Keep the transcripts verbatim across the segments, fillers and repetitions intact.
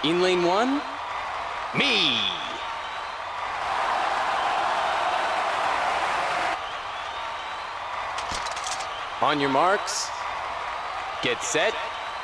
In lane one, me. On your marks, get set.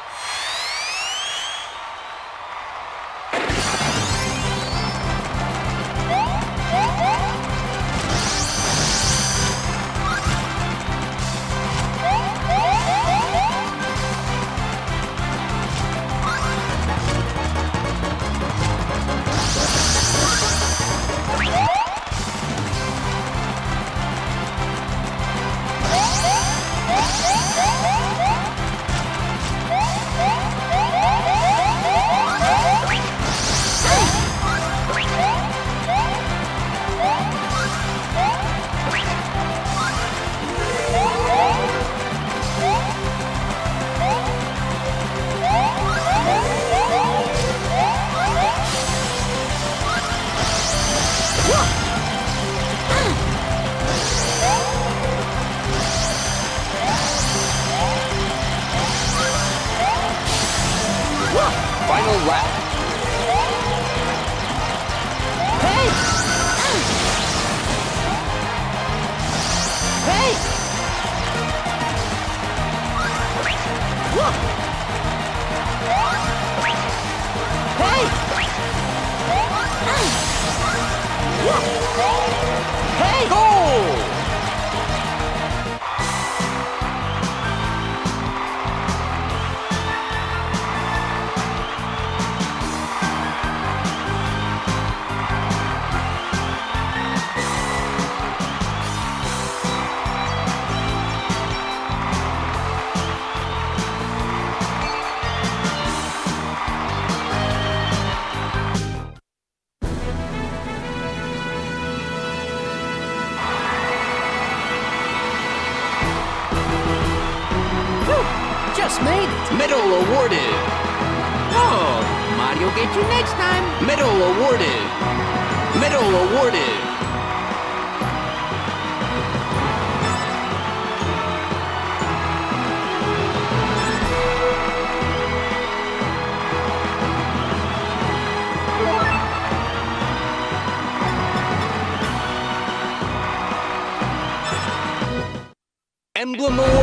Final lap. Hey! Hey! Whoa! Hey! Whoa! Hey! Goal! Just made it! Medal awarded. Oh, Mario get you next time! Medal awarded. Medal awarded. Emblem awarded.